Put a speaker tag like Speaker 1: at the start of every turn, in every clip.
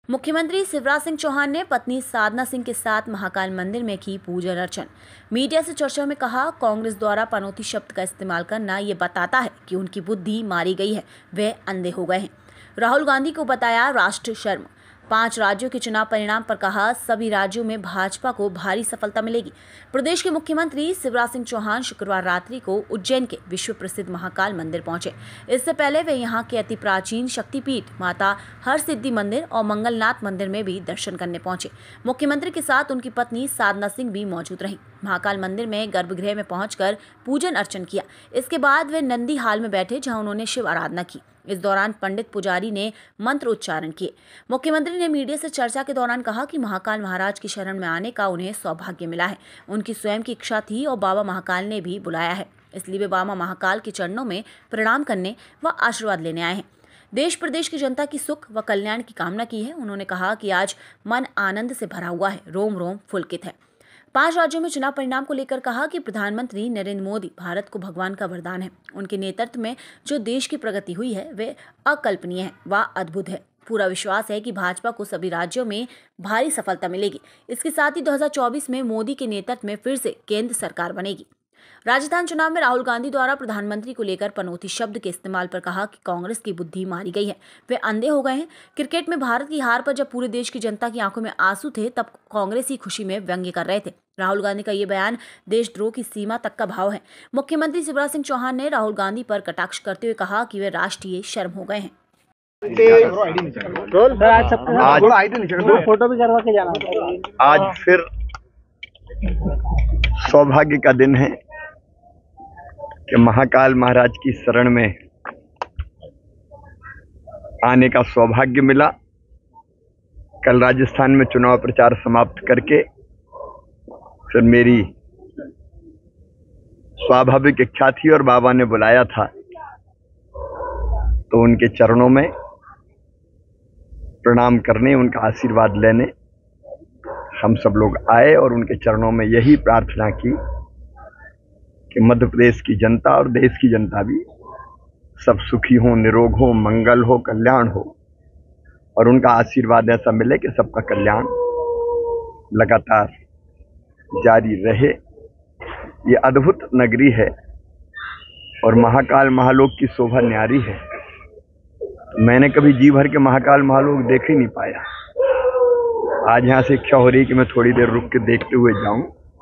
Speaker 1: मुख्यमंत्री शिवराज सिंह चौहान ने पत्नी साधना सिंह के साथ महाकाल मंदिर में की पूजन अर्चन। मीडिया से चर्चा में कहा, कांग्रेस द्वारा पनौती शब्द का इस्तेमाल करना ये बताता है कि उनकी बुद्धि मारी गई है, वे अंधे हो गए हैं। राहुल गांधी को बताया राष्ट्र शर्म। 5 राज्यों के चुनाव परिणाम पर कहा, सभी राज्यों में भाजपा को भारी सफलता मिलेगी। प्रदेश के मुख्यमंत्री शिवराज सिंह चौहान शुक्रवार रात्रि को उज्जैन के विश्व प्रसिद्ध महाकाल मंदिर पहुंचे। इससे पहले वे यहां के अति प्राचीन शक्तिपीठ माता हरसिद्धि मंदिर और मंगलनाथ मंदिर में भी दर्शन करने पहुंचे। मुख्यमंत्री के साथ उनकी पत्नी साधना सिंह भी मौजूद रहीं। महाकाल मंदिर में गर्भगृह में पहुंचकर पूजन अर्चन किया। इसके बाद वे नंदी हाल में बैठे, जहां उन्होंने शिव आराधना की। इस दौरान पंडित पुजारी ने मंत्र उच्चारण किए। मुख्यमंत्री ने मीडिया से चर्चा के दौरान कहा कि महाकाल महाराज की शरण में आने का उन्हें सौभाग्य मिला है। उनकी स्वयं की इच्छा थी और बाबा महाकाल ने भी बुलाया है, इसलिए वे बाबा महाकाल के चरणों में प्रणाम करने व आशीर्वाद लेने आए हैं। देश प्रदेश की जनता की सुख व कल्याण की कामना की है। उन्होंने कहा कि आज मन आनंद से भरा हुआ है, रोम रोम पुलकित है। 5 राज्यों में चुनाव परिणाम को लेकर कहा कि प्रधानमंत्री नरेंद्र मोदी भारत को भगवान का वरदान है। उनके नेतृत्व में जो देश की प्रगति हुई है वे अकल्पनीय है व अद्भुत है। पूरा विश्वास है कि भाजपा को सभी राज्यों में भारी सफलता मिलेगी। इसके साथ ही 2024 में मोदी के नेतृत्व में फिर से केंद्र सरकार बनेगी। राजस्थान चुनाव में राहुल गांधी द्वारा प्रधानमंत्री को लेकर पनौती शब्द के इस्तेमाल पर कहा कि कांग्रेस की बुद्धि मारी गई है, वे अंधे हो गए हैं। क्रिकेट में भारत की हार पर जब पूरे देश की जनता की आंखों में आंसू थे, तब कांग्रेस ही खुशी में व्यंग्य कर रहे थे। राहुल गांधी का ये बयान देशद्रोह की सीमा तक का भाव है। मुख्यमंत्री शिवराज सिंह चौहान ने राहुल गांधी पर कटाक्ष करते हुए कहा कि वे राष्ट्रीय शर्म हो गए हैं।
Speaker 2: फोटो भी करवा के जाना।
Speaker 3: आज फिर सौभाग्य का दिन है कि महाकाल महाराज की शरण में आने का सौभाग्य मिला। कल राजस्थान में चुनाव प्रचार समाप्त करके फिर मेरी स्वाभाविक इच्छा थी और बाबा ने बुलाया था, तो उनके चरणों में प्रणाम करने, उनका आशीर्वाद लेने हम सब लोग आए और उनके चरणों में यही प्रार्थना की कि मध्य प्रदेश की जनता और देश की जनता भी सब सुखी हो, निरोग हो, मंगल हो, कल्याण हो और उनका आशीर्वाद ऐसा मिले कि सबका कल्याण लगातार जारी रहे। ये अद्भुत नगरी है और महाकाल महालोक की शोभा न्यारी है। मैंने कभी जी भर के महाकाल महालोक देख ही नहीं पाया। आज यहाँ से इच्छा हो रही कि मैं थोड़ी देर रुक के देखते हुए जाऊं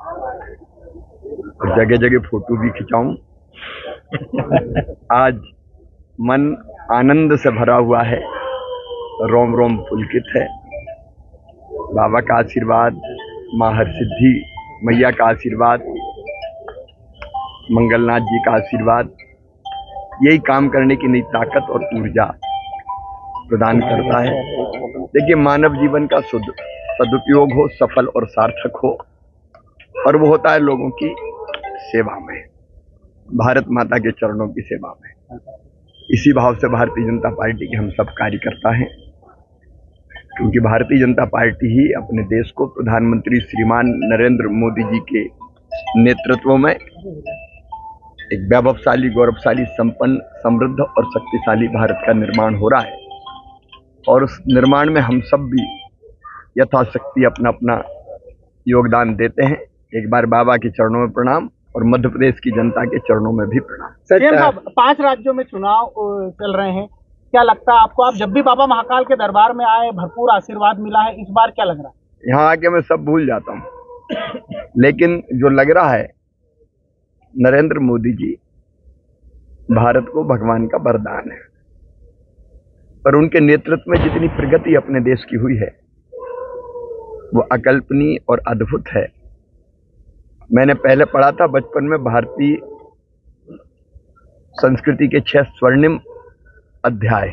Speaker 3: और जगह जगह फोटो भी खिंचाऊं। आज मन आनंद से भरा हुआ है, रोम रोम पुलकित है। बाबा का आशीर्वाद, माँ हरसिद्धि मैया का आशीर्वाद, मंगलनाथ जी का आशीर्वाद, यही काम करने की नई ताकत और ऊर्जा प्रदान करता है। देखिए, मानव जीवन का सदुपयोग हो, सफल और सार्थक हो, और वो होता है लोगों की सेवा में, भारत माता के चरणों की सेवा में। इसी भाव से भारतीय जनता पार्टी के हम सब कार्यकर्ता हैं, क्योंकि भारतीय जनता पार्टी ही अपने देश को प्रधानमंत्री श्रीमान नरेंद्र मोदी जी के नेतृत्व में एक वैभवशाली, गौरवशाली, संपन्न, समृद्ध और शक्तिशाली भारत का निर्माण हो रहा है। और उस निर्माण में हम सब भी यथाशक्ति अपना अपना योगदान देते हैं। एक बार बाबा के चरणों में प्रणाम और मध्य प्रदेश की जनता के चरणों में भी प्रणाम।
Speaker 2: सीएम साहब, 5 राज्यों में चुनाव चल रहे हैं, क्या लगता है आपको? आप जब भी बाबा महाकाल के दरबार में आए, भरपूर आशीर्वाद मिला है, इस बार क्या लग रहा है?
Speaker 3: यहाँ आके मैं सब भूल जाता हूँ, लेकिन जो लग रहा है, नरेंद्र मोदी जी भारत को भगवान का वरदान है और उनके नेतृत्व में जितनी प्रगति अपने देश की हुई है वो अकल्पनीय और अद्भुत है। मैंने पहले पढ़ा था बचपन में, भारतीय संस्कृति के 6 स्वर्णिम अध्याय।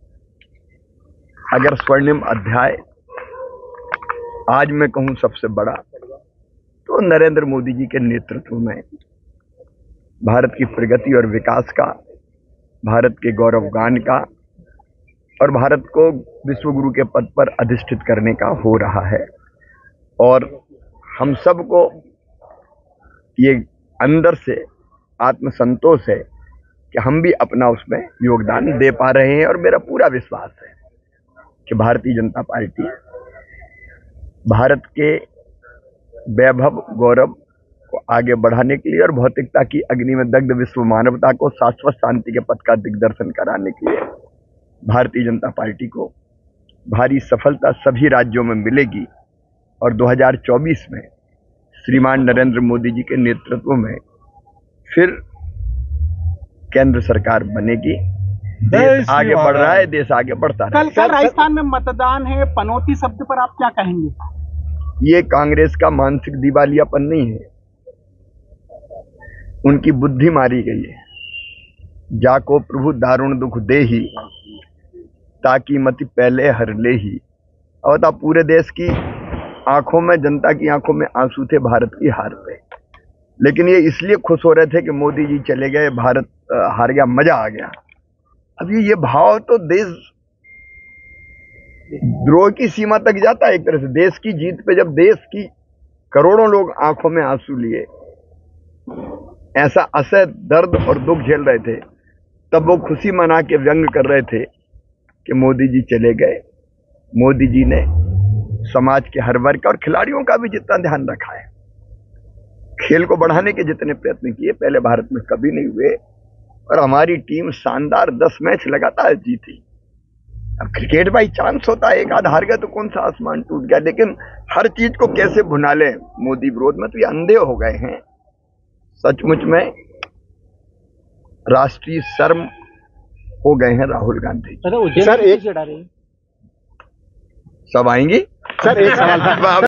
Speaker 3: अगर स्वर्णिम अध्याय आज मैं कहूं सबसे बड़ा, तो नरेंद्र मोदी जी के नेतृत्व में भारत की प्रगति और विकास का, भारत के गौरवगान का और भारत को विश्व गुरु के पद पर अधिष्ठित करने का हो रहा है। और हम सबको ये अंदर से आत्मसंतोष है कि हम भी अपना उसमें योगदान दे पा रहे हैं और मेरा पूरा विश्वास है कि भारतीय जनता पार्टी भारत के वैभव गौरव को आगे बढ़ाने के लिए और भौतिकता की अग्नि में दग्ध विश्व मानवता को शाश्वत शांति के पथ का दिग्दर्शन कराने के लिए भारतीय जनता पार्टी को भारी सफलता सभी राज्यों में मिलेगी और 2024 में श्रीमान नरेंद्र मोदी जी के नेतृत्व में फिर केंद्र सरकार बनेगी। देश आगे बढ़ रहा है, देश आगे बढ़ता है।
Speaker 2: कल राजस्थान में मतदान है, पनौती शब्द पर आप क्या कहेंगे?
Speaker 3: ये कांग्रेस का मानसिक दिवालियापन नहीं है, उनकी बुद्धि मारी गई है। जाको प्रभु दारुण दुख दे ही ताकि मति पहले हर ले ही। और पूरे देश की आंखों में, जनता की आंखों में आंसू थे भारत की हार पे, लेकिन ये इसलिए खुश हो रहे थे कि मोदी जी चले गए, भारत हार गया, मजा आ गया। अब ये भाव तो देश द्रोह की सीमा तक जाता है एक तरह से। देश की जीत पे जब देश की करोड़ों लोग आंखों में आंसू लिए, ऐसा असह दर्द और दुख झेल रहे थे, तब वो खुशी मना के व्यंग कर रहे थे कि मोदी जी चले गए। मोदी जी ने समाज के हर वर्ग और खिलाड़ियों का भी जितना ध्यान रखा है, खेल को बढ़ाने के जितने प्रयत्न किए पहले भारत में कभी नहीं हुए, और हमारी टीम शानदार 10 मैच लगातार जीती। अब क्रिकेट बाई चांस होता है, एक आध हार गया तो कौन सा आसमान टूट गया, लेकिन हर चीज को कैसे भुना ले मोदी विरोध में, तो ये अंधे हो गए हैं। सचमुच में राष्ट्रीय शर्म हो गए हैं राहुल गांधी।
Speaker 2: सर एक
Speaker 3: सब आएंगी।
Speaker 2: सर एक सवाल